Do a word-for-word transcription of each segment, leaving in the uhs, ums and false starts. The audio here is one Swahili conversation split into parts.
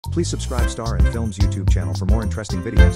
Please subscribe Star and Films YouTube channel for more interesting videos.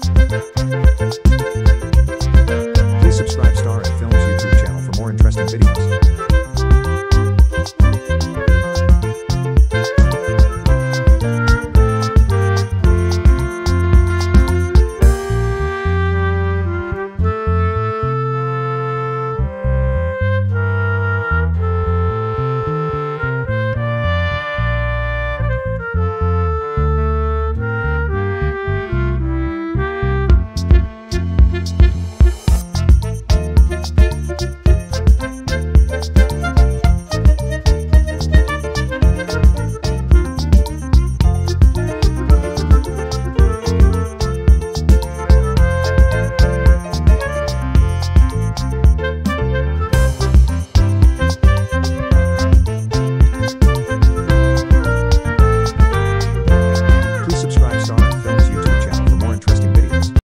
Subscribe Star and Films YouTube channel for more interesting videos.